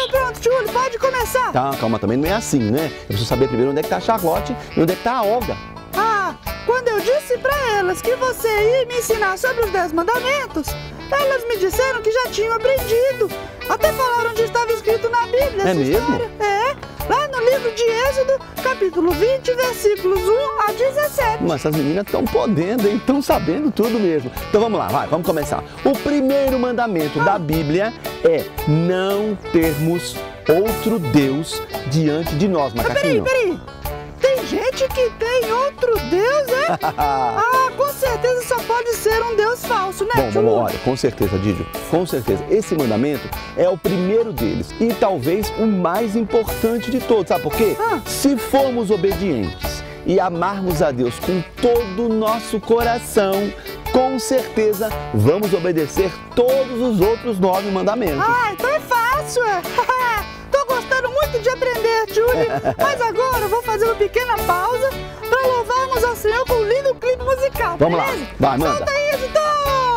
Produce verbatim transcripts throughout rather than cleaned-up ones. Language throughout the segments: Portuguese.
tô pronto, Júlio, pode começar. Tá, calma, também não é assim, né? Eu preciso saber primeiro onde é que tá a Charlotte e onde é que tá a Olga. Ah, quando eu disse pra elas que você ia me ensinar sobre os dez mandamentos, elas me disseram que já tinham aprendido. Até falaram onde estava escrito na Bíblia. É essa mesmo? História. É, lá no livro de Êxodo, capítulo vinte, versículos um a dezessete. Mas essas meninas estão podendo, hein? Estão sabendo tudo mesmo. Então vamos lá, vai, vamos começar. O primeiro mandamento ah. da Bíblia é não termos outro Deus diante de nós, macaquinho. Ah, peraí, peraí. Tem gente que tem outro Deus, é? Ah, com certeza só pode ser um Deus falso, né, Bom, vamos, olha, com certeza, Didio, com certeza. Esse mandamento é o primeiro deles e talvez o mais importante de todos, sabe por quê? Ah. Se formos obedientes e amarmos a Deus com todo o nosso coração, com certeza vamos obedecer todos os outros nove mandamentos. Ah, então é fácil, é? Tô gostando muito de aprender, Júlio, mas agora eu vou fazer uma pequena pausa para louvarmos ao Senhor com um lindo clipe musical, Vamos beleza? lá, vai, manda. Solta aí, editor!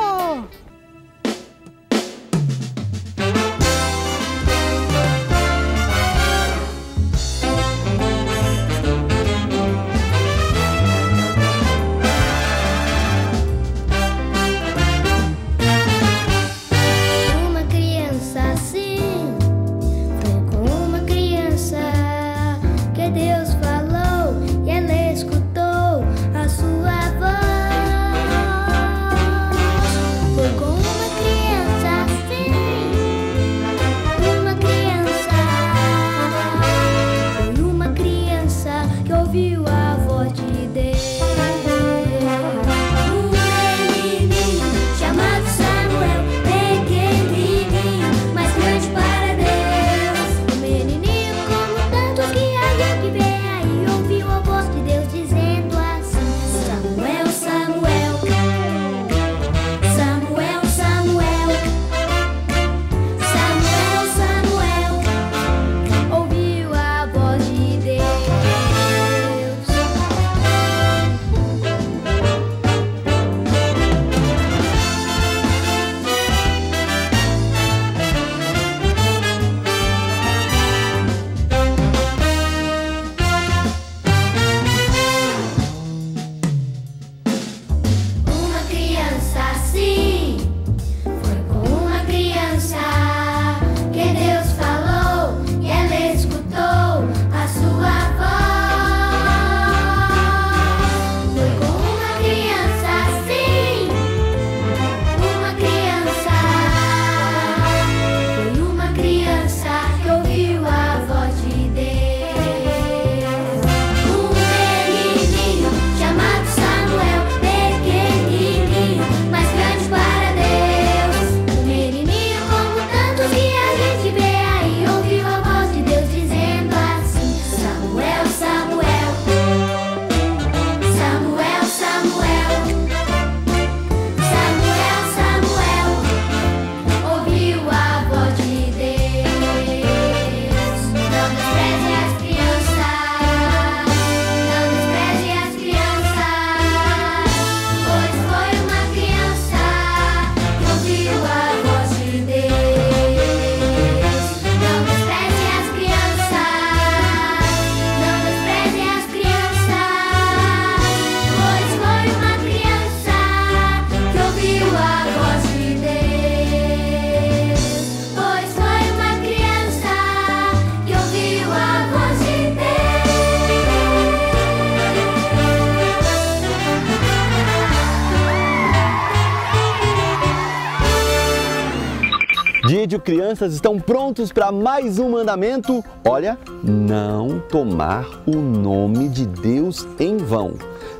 Didio, crianças, estão prontos para mais um mandamento? Olha, não tomar o nome de Deus em vão.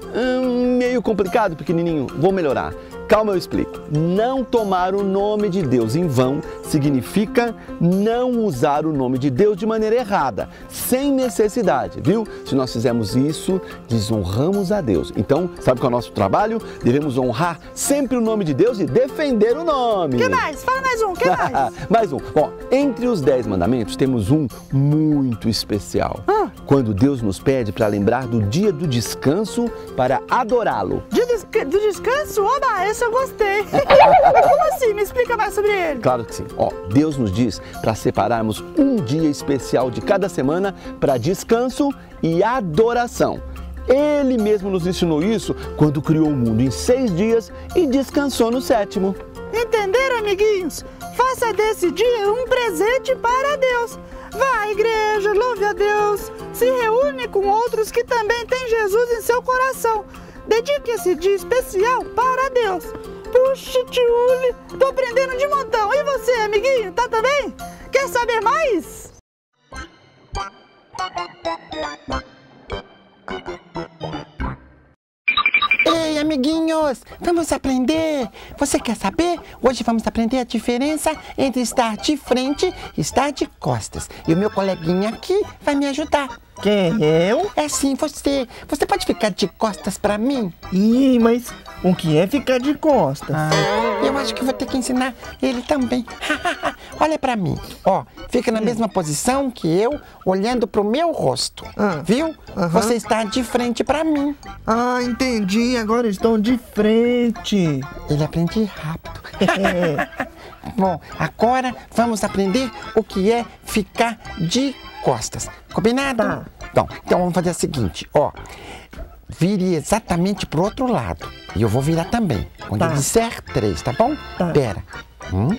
Hum, meio complicado, pequenininho, vou melhorar. Calma, eu explico. Não tomar o nome de Deus em vão significa não usar o nome de Deus de maneira errada, sem necessidade, viu? Se nós fizermos isso, desonramos a Deus. Então, sabe qual é o nosso trabalho? Devemos honrar sempre o nome de Deus e defender o nome. Que mais? Fala mais um, que mais? Mais um. Bom, entre os dez mandamentos temos um muito especial. Ah. quando Deus nos pede para lembrar do dia do descanso para adorá-lo. Dia desca do descanso? Oba, esse eu gostei. Mas como assim? Me explica mais sobre ele. Claro que sim. Ó, Deus nos diz para separarmos um dia especial de cada semana para descanso e adoração. Ele mesmo nos ensinou isso quando criou o mundo em seis dias e descansou no sétimo. Entenderam, amiguinhos? Faça desse dia um presente para Deus. Vá à igreja, louve a Deus, se reúne com outros que também têm Jesus em seu coração. Dedique esse dia especial para Deus. Puxa, Tiuli, tô aprendendo de montão. E você, amiguinho, tá também? Quer saber mais? Ei, amiguinhos, vamos aprender? Você quer saber? Hoje vamos aprender a diferença entre estar de frente e estar de costas. E o meu coleguinha aqui vai me ajudar. Quem, eu? É sim, você. Você pode ficar de costas pra mim? Ih, mas o que é ficar de costas? Ah, eu acho que vou ter que ensinar ele também. Olha pra mim, ó, fica na mesma posição que eu, olhando pro meu rosto, Ah, viu? aham. Você está de frente pra mim. Ah, entendi. Agora estão de frente. Ele aprende rápido. Bom, agora vamos aprender o que é ficar de costas. Combinado? Tá. Então, então vamos fazer o seguinte, ó. Vire exatamente pro outro lado. E eu vou virar também. Quando Tá. eu disser três, tá bom? Tá. Pera. Um,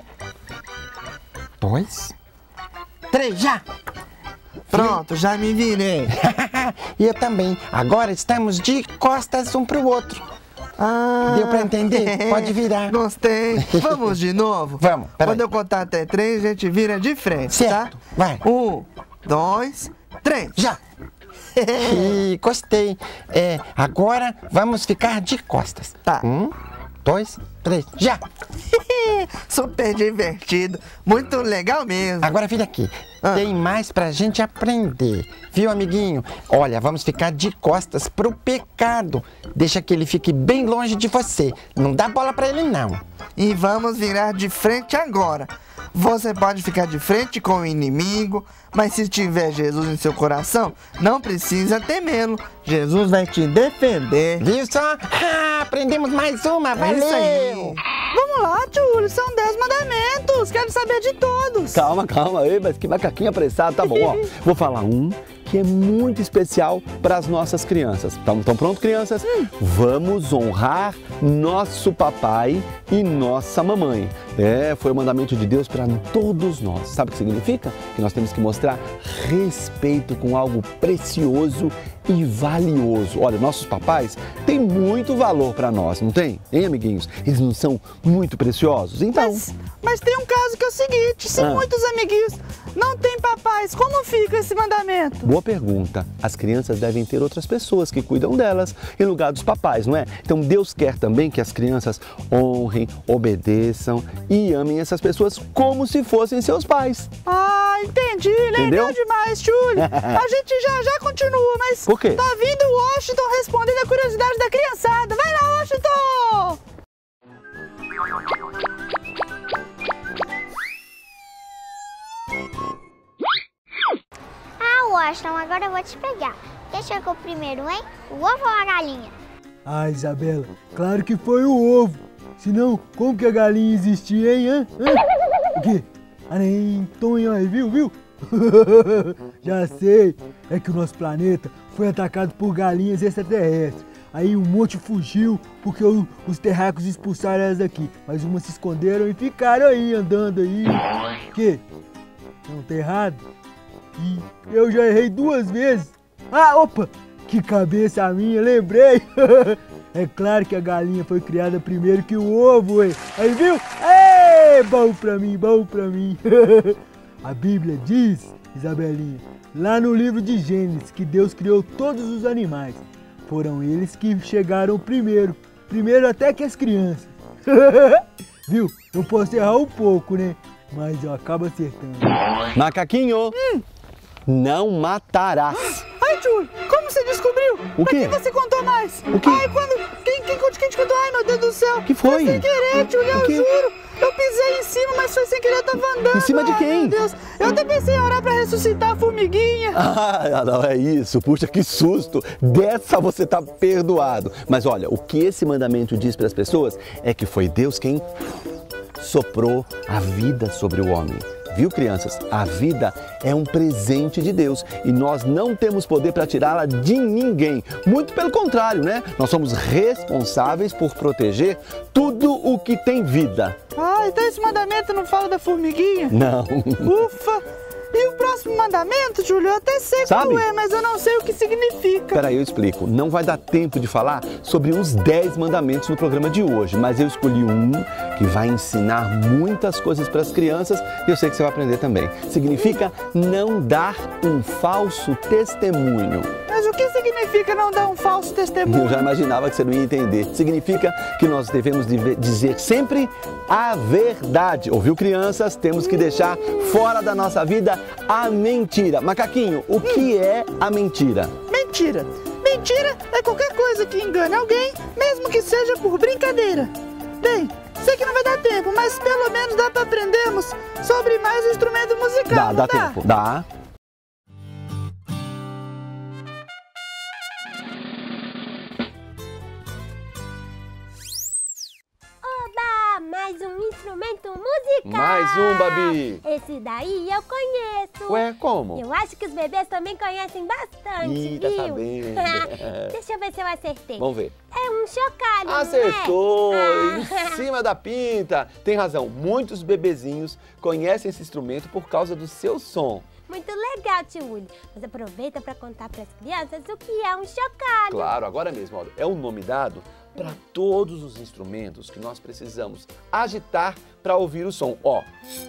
dois, três, já! Pronto, já me virei. E eu também. Agora estamos de costas um pro outro. Ah, Deu pra entender? Pode virar. Gostei. Vamos de novo? Vamos, peraí. Quando eu contar até três, a gente vira de frente, Certo, tá? vai. Um, dois, três. Já! E gostei. É, agora vamos ficar de costas. Tá. Um, dois, três, já! Super divertido. Muito legal mesmo. Agora vira aqui. Ah. Tem mais pra gente aprender. Viu, amiguinho? Olha, vamos ficar de costas pro pecado. Deixa que ele fique bem longe de você. Não dá bola pra ele, não. E vamos virar de frente agora. Você pode ficar de frente com o inimigo, mas se tiver Jesus em seu coração, não precisa temê-lo. Jesus vai te defender. Viu só? Ah, aprendemos mais uma, É valeu! isso aí. Vamos lá, Tiuli, são dez mandamentos. Quero saber de todos. Calma, calma, ei, mas que macaquinho apressado, tá bom, ó. Vou falar um que é muito especial para as nossas crianças. Estão tão prontos, crianças? Vamos honrar nosso papai e nossa mamãe. É, foi o mandamento de Deus para todos nós. Sabe o que significa? Que nós temos que mostrar respeito com algo precioso e valioso. Olha, nossos papais têm muito valor para nós, não tem? Hein, amiguinhos? Eles não são muito preciosos? Então... Mas, mas tem um caso que é o seguinte, se Ah. muitos amiguinhos não têm papais, como fica esse mandamento? Boa pergunta. As crianças devem ter outras pessoas que cuidam delas em lugar dos papais, não é? Então Deus quer também que as crianças honrem, obedeçam e amem essas pessoas como se fossem seus pais. Ah, entendi, legal Entendeu? demais, Tiuli. A gente já já continua, mas Por quê? tá vindo o Washington respondendo a curiosidade da criançada. Vai lá, Washington! Ah, Washington, agora eu vou te pegar. Quem chegou primeiro, hein? O ovo ou a galinha? Ah, Isabela, claro que foi o ovo. Senão, como que a galinha existia, hein? Hã? Hã? O quê? Ah, nem Tonho aí, viu, viu? Já sei, é que o nosso planeta foi atacado por galinhas extraterrestres. Aí um monte fugiu porque o- os terráqueos expulsaram elas daqui. Mas umas se esconderam e ficaram aí, andando aí. O quê? Não tá errado? E eu já errei duas vezes. Ah, opa! Que cabeça a minha, lembrei! É claro que a galinha foi criada primeiro que o ovo, ué. Aí viu? Ei, bom pra mim, bom pra mim. A Bíblia diz, Isabelinha, lá no livro de Gênesis, que Deus criou todos os animais. Foram eles que chegaram primeiro, primeiro até que as crianças. Viu? Eu posso errar um pouco, né? Mas eu acabo acertando. Macaquinho, não matarás. Ai, Tiuli, como você descobriu? O Pra quê? que você contou mais? O quê? Ai, quando... Quem, quem, quem te contou? Ai, meu Deus do céu. Que foi? Foi sem querer, Tiuli, O eu quê? juro. Eu pisei em cima, mas foi sem querer, eu tava andando. Em cima de Ai, quem? Meu Deus, eu até pensei em orar pra ressuscitar a formiguinha. Ah, não é isso. Puxa, que susto. Dessa você tá perdoado. Mas olha, o que esse mandamento diz para as pessoas é que foi Deus quem soprou a vida sobre o homem. Viu, crianças? A vida é um presente de Deus e nós não temos poder para tirá-la de ninguém. Muito pelo contrário, né? Nós somos responsáveis por proteger tudo o que tem vida. Ah, então esse mandamento não fala da formiguinha? Não. Ufa! E o próximo mandamento, Júlio, eu até sei Sabe? qual é, mas eu não sei o que significa. Peraí, eu explico. Não vai dar tempo de falar sobre os dez mandamentos no programa de hoje, mas eu escolhi um que vai ensinar muitas coisas para as crianças e eu sei que você vai aprender também. Significa não dar um falso testemunho. Mas o que significa não dar um falso testemunho? Eu já imaginava que você não ia entender. Significa que nós devemos dizer sempre a verdade. Ouviu, crianças? Temos que deixar fora da nossa vida a mentira. Macaquinho, o que é a mentira? Mentira. Mentira é qualquer coisa que engane alguém, mesmo que seja por brincadeira. Bem, sei que não vai dar tempo, mas pelo menos dá para aprendermos sobre mais um instrumento musical. Dá, não dá dá tempo. Dá. Mais um instrumento musical! Mais um, Babi! Esse daí eu conheço! Ué, como? Eu acho que os bebês também conhecem bastante, Ih, tá viu? sabendo. Deixa eu ver se eu acertei. Vamos ver. É um chocalho, Acertou! não é? Em cima da pinta! Tem razão, muitos bebezinhos conhecem esse instrumento por causa do seu som. Muito legal, tio Uli. Mas aproveita para contar para as crianças o que é um chocalho. Claro, agora mesmo, olha, é um nome dado para todos os instrumentos que nós precisamos agitar para ouvir o som. Ó,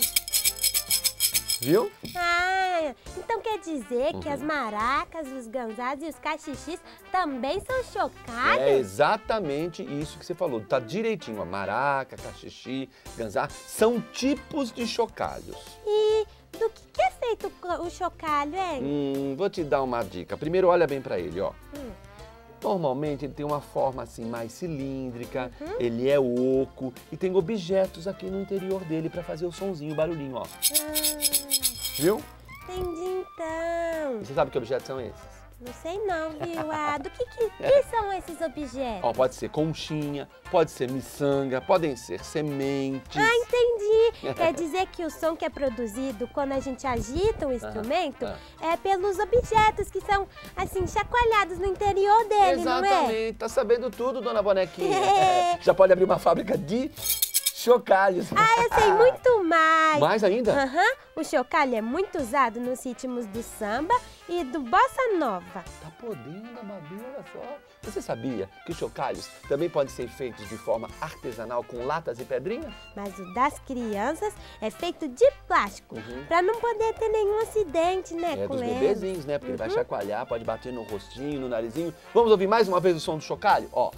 viu? Ah, então quer dizer Uhum. que as maracas, os ganzás e os cachixis também são chocalhos? É exatamente isso que você falou, tá direitinho. A maraca, cachixi, ganzá, são tipos de chocalhos. E do que, que é feito o chocalho, hein? Hum, vou te dar uma dica. Primeiro, olha bem para ele, ó. Hum. Normalmente ele tem uma forma assim mais cilíndrica, Uhum. ele é oco e tem objetos aqui no interior dele para fazer o sonzinho, o barulhinho, ó. Ah, Viu? entendi então. E você sabe que objetos são esses? Não sei não, viu? Ah, do que, que, que são esses objetos? Ó, pode ser conchinha, pode ser miçanga, podem ser sementes. Ah, entendi. Quer dizer que o som que é produzido quando a gente agita um instrumento ah. é pelos objetos que são, assim, chacoalhados no interior dele, não é? Exatamente, tá sabendo tudo, dona Bonequinha. Já pode abrir uma fábrica de chocalhos. Ah, eu sei muito mais. Mais ainda? Aham. O chocalho é muito usado nos ritmos do samba e do bossa nova. Tá podendo, Babi, olha só. Você sabia que os chocalhos também podem ser feitos de forma artesanal com latas e pedrinhas? Mas o das crianças é feito de plástico, Uhum. pra não poder ter nenhum acidente, né, É com dos ele. bebezinhos, né? Porque ele vai chacoalhar, pode bater no rostinho, no narizinho. Vamos ouvir mais uma vez o som do chocalho? Ó.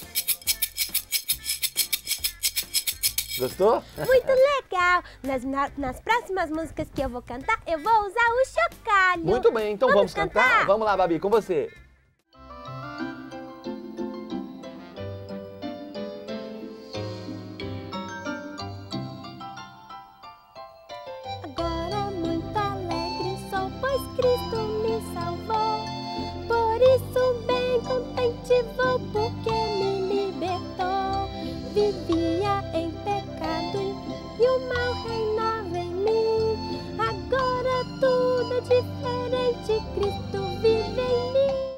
Gostou? Muito legal! Nas, na- nas próximas músicas que eu vou cantar, eu vou usar o chocalho. Muito bem, então vamos, cantar? Vamos lá, Babi, com você. Agora muito alegre sou, pois Cristo me salvou. Por isso bem contente vou, porque